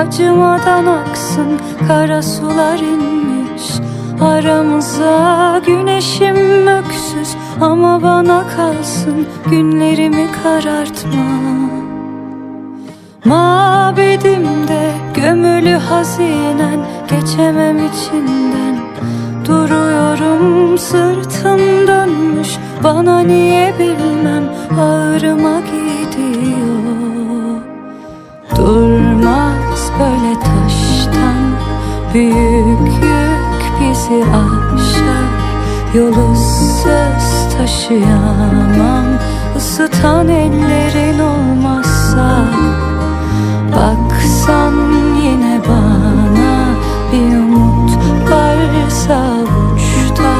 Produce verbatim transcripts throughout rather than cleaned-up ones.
acımadan aksın, kara sular inmiş aramıza. Güneşim öksüz ama bana kalsın, günlerimi karartma. Mabedimde gömülü hazinen, geçemem içinden. Duruyorum sırtım dönmüş, bana niye bilmem, ağrıma gidiyor. Durmaz böyle taştan büyük yük bizi aşar. Yolu söz taşıyamam, ısıtan ellerin olmazsa. Baksan yine bana, bir umut varsa avuçta.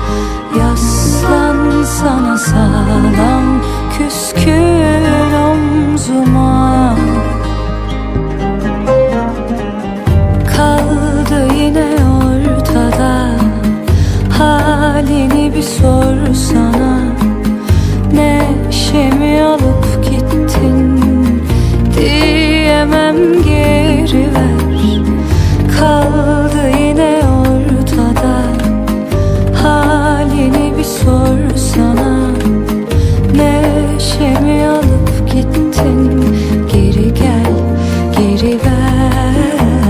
Yaslan sana sağlam, küskün omzuma. Kaldı yine ortada, halini bir sorsana. Neşemi alıp gittin, diyemem geri ver. Kaldı yine ortada, halini bir sorsana. Neşemi alıp gittin, geri gel, geri ver.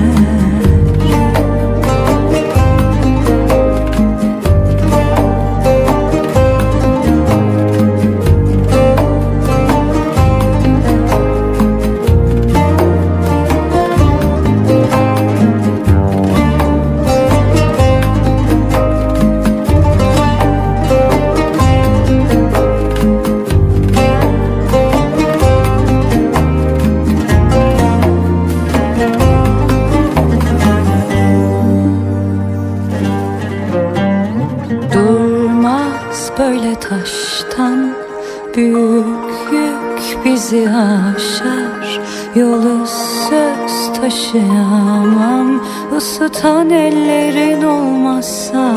Böyle taştan büyük yük bizi aşar. Yolu söz taşıyamam, ısıtan ellerin olmazsa.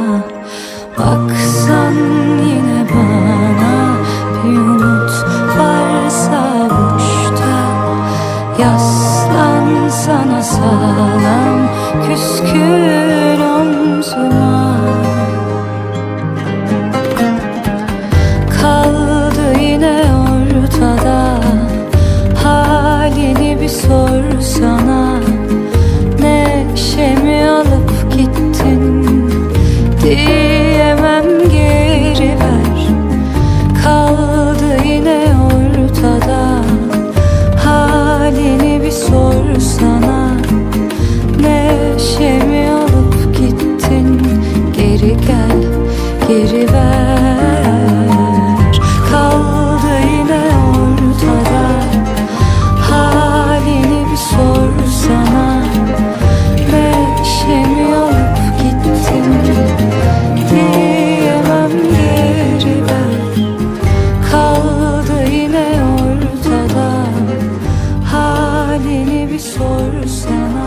Baksan yine bana, bir umut varsa avuçta. Yaslan sana sağlam, küskün omzuma. Kaldı yine ortada, halini bir sorsana. Neşemi alıp gittin, diyemem geri ver. Kaldı yine ortada, halini bir sorsana. Neşemi alıp gittin, geri gel, geri ver. Kaldı yine ortada, halini bir sorsana. Neşemi alıp gittin, diyemem geri ver. Kaldı yine ortada, halini bir sorsana.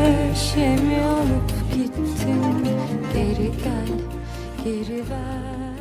Neşemi alıp gittin, geri gel, geri ver.